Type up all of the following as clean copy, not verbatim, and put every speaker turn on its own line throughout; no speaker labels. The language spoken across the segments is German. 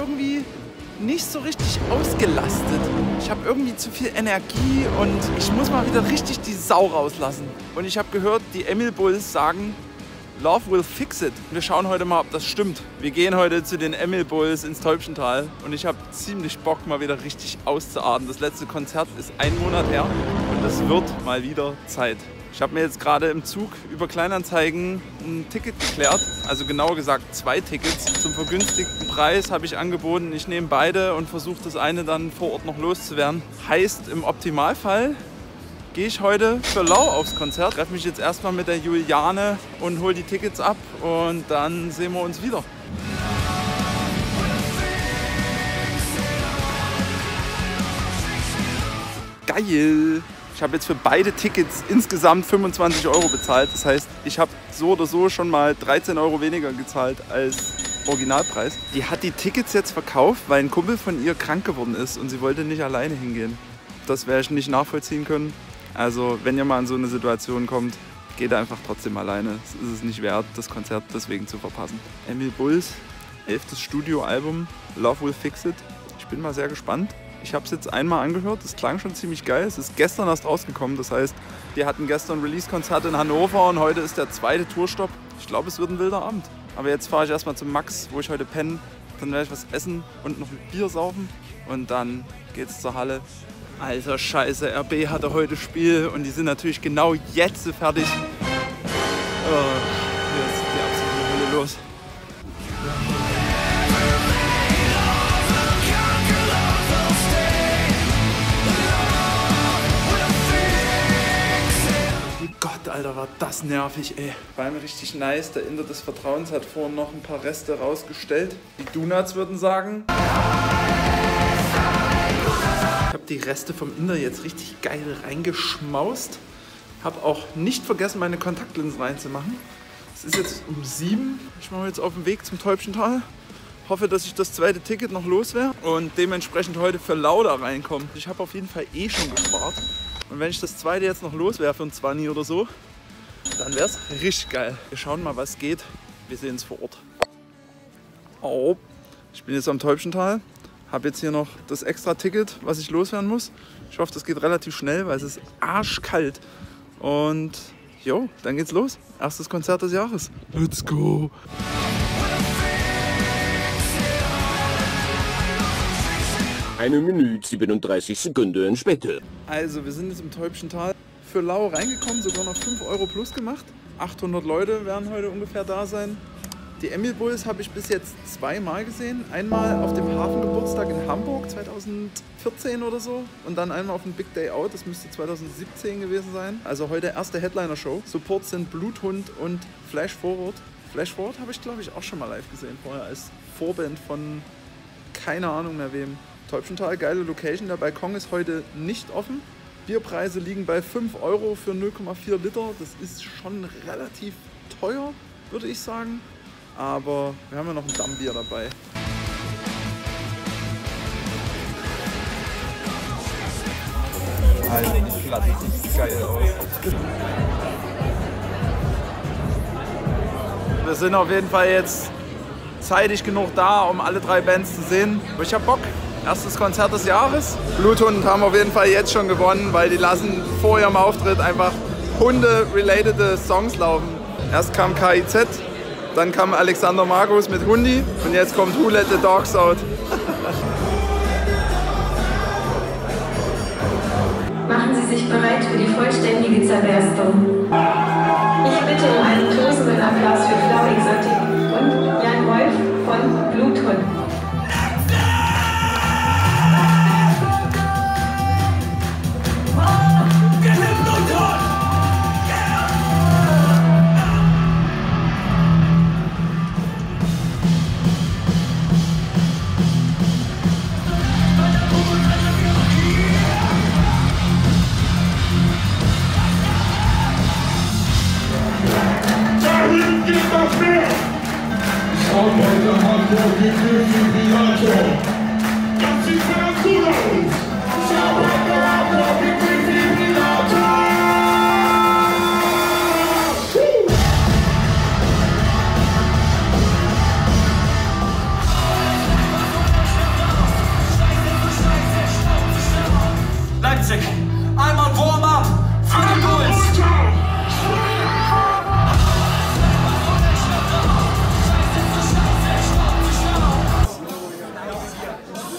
irgendwie nicht so richtig ausgelastet. Ich habe irgendwie zu viel Energie und ich muss mal wieder richtig die Sau rauslassen. Und ich habe gehört, die Emil Bulls sagen, Love will fix it. Wir schauen heute mal, ob das stimmt. Wir gehen heute zu den Emil Bulls ins Täubchental und ich habe ziemlich Bock, mal wieder richtig auszuatmen. Das letzte Konzert ist 1 Monat her und es wird mal wieder Zeit. Ich habe mir jetzt gerade im Zug über Kleinanzeigen ein Ticket geklärt, also genauer gesagt 2 Tickets. Zum vergünstigten Preis habe ich angeboten, ich nehme beide und versuche das eine dann vor Ort noch loszuwerden. Heißt, im Optimalfall gehe ich heute für Lau aufs Konzert, treffe mich jetzt erstmal mit der Juliane und hole die Tickets ab und dann sehen wir uns wieder. Geil! Ich habe jetzt für beide Tickets insgesamt 25 € bezahlt. Das heißt, ich habe so oder so schon mal 13 € weniger gezahlt als Originalpreis. Die hat die Tickets jetzt verkauft, weil ein Kumpel von ihr krank geworden ist und sie wollte nicht alleine hingehen. Das werde ich nicht nachvollziehen können. Also wenn ihr mal in so eine Situation kommt, geht einfach trotzdem alleine. Es ist es nicht wert, das Konzert deswegen zu verpassen. Emil Bulls 11. Studioalbum Love Will Fix It. Ich bin mal sehr gespannt. Ich habe es jetzt einmal angehört, es klang schon ziemlich geil. Es ist gestern erst rausgekommen, das heißt, wir hatten gestern Release-Konzert in Hannover und heute ist der 2. Tourstopp. Ich glaube, es wird ein wilder Abend. Aber jetzt fahre ich erstmal zum Max, wo ich heute penne. Dann werde ich was essen und noch ein Bier saufen und dann geht's zur Halle. Alter Scheiße, RB hatte heute Spiel und die sind natürlich genau jetzt fertig. Oh, hier ist die absolute Hölle los. Gott, Alter, war das nervig, ey. Vor allem richtig nice. Der Inder des Vertrauens hat vorhin noch ein paar Reste rausgestellt. Die Donuts würden sagen. Ich habe die Reste vom Inder jetzt richtig geil reingeschmaust. Habe auch nicht vergessen, meine Kontaktlinsen reinzumachen. Es ist jetzt um 7. Ich mache jetzt auf dem Weg zum Täubchental. Hoffe, dass ich das 2. Ticket noch los wäre und dementsprechend heute für Lauda reinkomme. Ich habe auf jeden Fall eh schon gespart. Und wenn ich das 2. jetzt noch los wäre für ein 20 oder so, dann wäre es richtig geil. Wir schauen mal, was geht. Wir sehen es vor Ort. Oh, ich bin jetzt am Täubchental. Habe jetzt hier noch das extra Ticket, was ich loswerden muss. Ich hoffe, das geht relativ schnell, weil es ist arschkalt. Und jo, dann geht's los. Erstes Konzert des Jahres. Let's go!
Eine Minute 37 Sekunden später.
Also, wir sind jetzt im Täubchental. Für Lau reingekommen, sogar noch 5 € plus gemacht. 800 Leute werden heute ungefähr da sein. Die Emil Bulls habe ich bis jetzt 2 Mal gesehen. Einmal auf dem Hafengeburtstag in Hamburg 2014 oder so. Und dann einmal auf dem Big Day Out, das müsste 2017 gewesen sein. Also heute erste Headliner-Show. Support sind Bluthund und Flash Forward. Flash Forward habe ich, glaube ich, auch schon mal live gesehen vorher als Vorband von keine Ahnung mehr wem. Täubchental, geile Location. Der Balkon ist heute nicht offen. Bierpreise liegen bei 5 € für 0,4 Liter. Das ist schon relativ teuer, würde ich sagen. Aber wir haben ja noch ein Dammbier dabei. Alter, die Platte sieht geil aus. Wir sind auf jeden Fall jetzt zeitig genug da, um alle 3 Bands zu sehen. Aber ich hab Bock. Erstes Konzert des Jahres. Bluthund haben auf jeden Fall jetzt schon gewonnen, weil die lassen vor ihrem Auftritt einfach Hunde-relatede Songs laufen. Erst kam KIZ, dann kam Alexander Markus mit Hundi und jetzt kommt Who Let the Dogs Out.
Machen Sie sich bereit für die vollständige Zerberstung. Ich bitte um einen tosenden Applaus für Flow Exotic und Jan Wolf von Bluthund.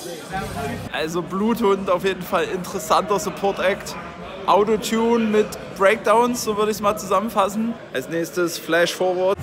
Also Bluthund auf jeden Fall interessanter Support-Act. Autotune mit Breakdowns, so würde ich es mal zusammenfassen. Als nächstes Flash Forward.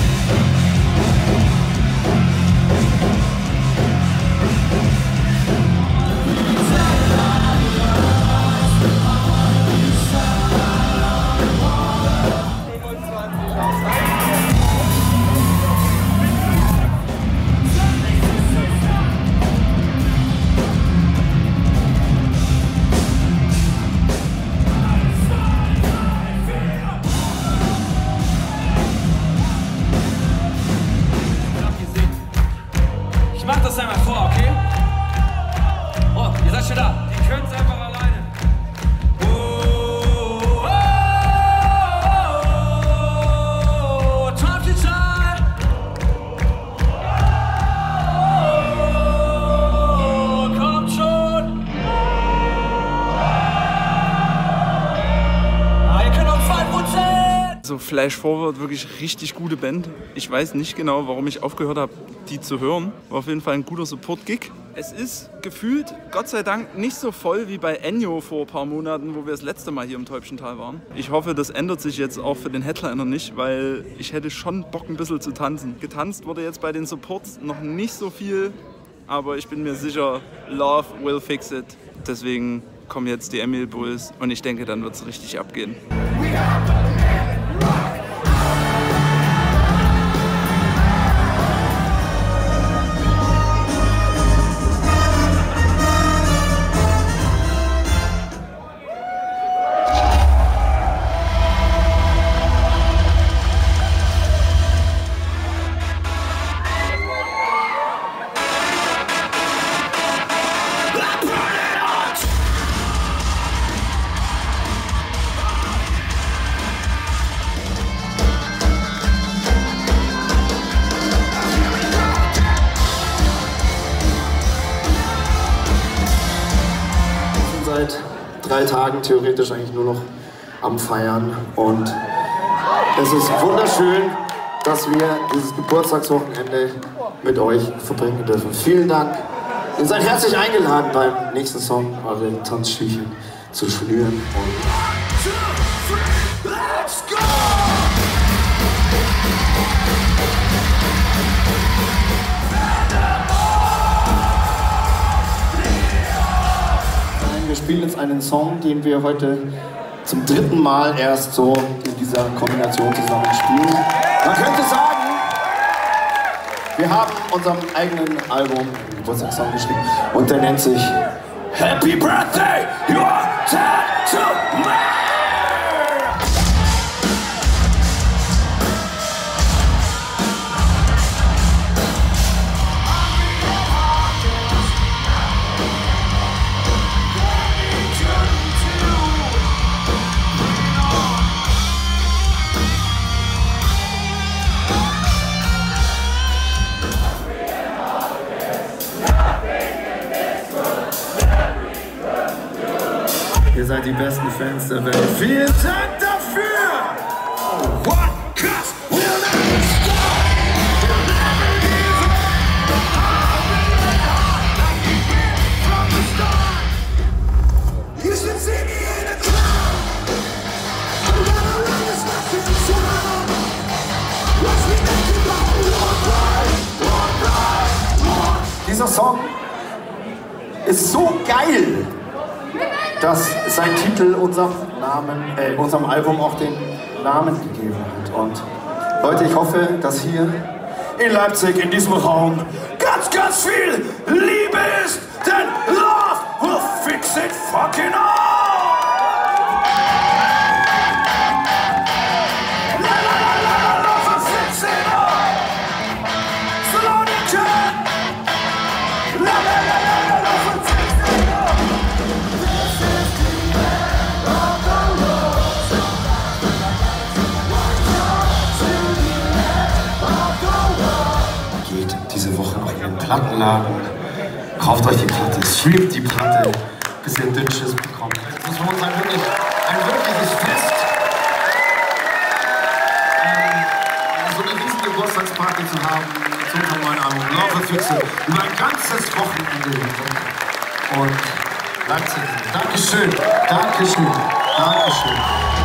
Macht das einmal vor, okay? Oh, ihr seid schon da. Die können es einfach alleine. Time to shine. Kommt schon. Ihr könnt auf 5 und 10.
So Flash Forward, wirklich richtig gute Band. Ich weiß nicht genau, warum ich aufgehört habe, die zu hören. War auf jeden Fall ein guter Support-Gig. Es ist gefühlt, Gott sei Dank, nicht so voll wie bei Ennio vor ein paar Monaten, wo wir das letzte Mal hier im Täubchental waren. Ich hoffe, das ändert sich jetzt auch für den Headliner nicht, weil ich hätte schon Bock, ein bisschen zu tanzen. Getanzt wurde jetzt bei den Supports noch nicht so viel, aber ich bin mir sicher, Love will fix it. Deswegen kommen jetzt die Emil Bulls und ich denke, dann wird es richtig abgehen.
Seit 3 Tagen theoretisch eigentlich nur noch am Feiern und es ist wunderschön, dass wir dieses Geburtstagswochenende mit euch verbringen dürfen. Vielen Dank. Ihr seid herzlich eingeladen, beim nächsten Song eure Tanzschüchen zu schnüren. Wir spielen jetzt einen Song, den wir heute zum 3. Mal erst so in dieser Kombination zusammen spielen. Man könnte sagen, wir haben unserem eigenen Album einen Geburtstagssong geschrieben und der nennt sich Happy Birthday, Your Tattoo Man! Ihr seid die besten Fans der Welt. Vielen Dank dafür! What cuts will never stop. We'll never give up. From the start. You should see me in a cloud. I'm gonna run this nothing down. Watch me make it all one by. Dieser Song ist so geil, dass sein Titel unserem Album auch den Namen gegeben hat. Und Leute, ich hoffe, dass hier in Leipzig, in diesem Raum, ganz, ganz viel Liebe ist, denn Love will fix it fucking all! Love will fix it all! So long you can! Love will fix it all! Geht diese Woche noch in den Plattenladen, kauft euch die Platte, streamt die Platte, bis ihr Dünnschiss bekommt. Das war uns ein wirkliches Fest. So eine riesen Geburtstagsparty zu haben zu unserem neuen Album Love Füchse über ein ganzes Wochenende hinweg. Und bleibt sitzen. Dankeschön, Dankeschön, Dankeschön.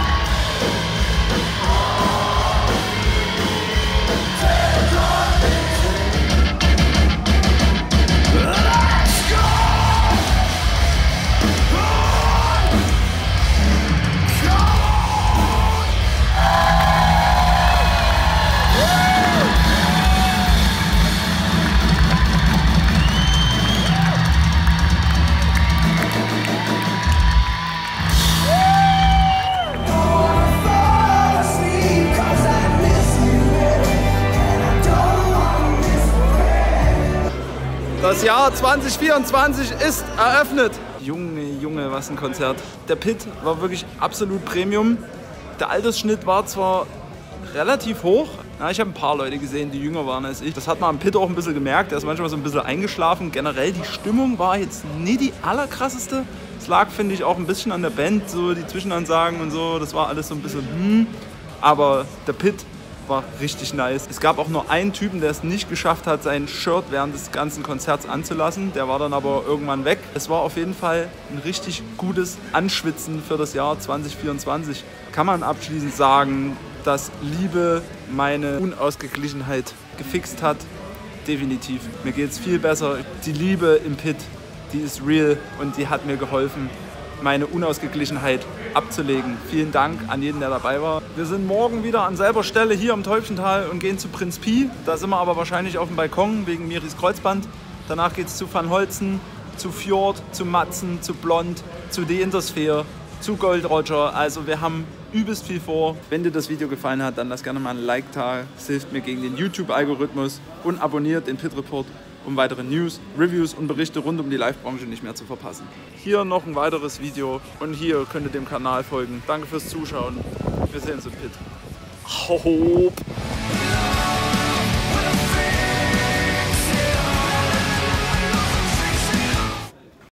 Das Jahr 2024 ist eröffnet. Junge, Junge, was ein Konzert. Der Pit war wirklich absolut Premium. Der Altersschnitt war zwar relativ hoch. Ja, ich habe ein paar Leute gesehen, die jünger waren als ich. Das hat man am Pit auch ein bisschen gemerkt. Der ist manchmal so ein bisschen eingeschlafen. Generell die Stimmung war jetzt nie die allerkrasseste. Es lag, finde ich, auch ein bisschen an der Band. So die Zwischenansagen und so. Das war alles so ein bisschen Aber der Pit war richtig nice. Es gab auch nur einen Typen, der es nicht geschafft hat, sein Shirt während des ganzen Konzerts anzulassen. Der war dann aber irgendwann weg. Es war auf jeden Fall ein richtig gutes Anschwitzen für das Jahr 2024. Kann man abschließend sagen, dass Liebe meine Unausgeglichenheit gefixt hat. Definitiv. Mir geht es viel besser. Die Liebe im Pit, die ist real und die hat mir geholfen, meine Unausgeglichenheit abzulegen. Vielen Dank an jeden, der dabei war. Wir sind morgen wieder an selber Stelle hier im Täubchental und gehen zu Prinz Pi. Da sind wir aber wahrscheinlich auf dem Balkon wegen Miris Kreuzband. Danach geht es zu Van Holzen, zu Fjord, zu Matzen, zu Blond, zu The Intersphäre, zu Gold Roger. Also wir haben übelst viel vor. Wenn dir das Video gefallen hat, dann lass gerne mal ein Like da. Es hilft mir gegen den YouTube-Algorithmus und abonniert den Pit Report, um weitere News, Reviews und Berichte rund um die Live-Branche nicht mehr zu verpassen. Hier noch ein weiteres Video und hier könnt ihr dem Kanal folgen. Danke fürs Zuschauen. Wir sehen uns im Pit. Hopp.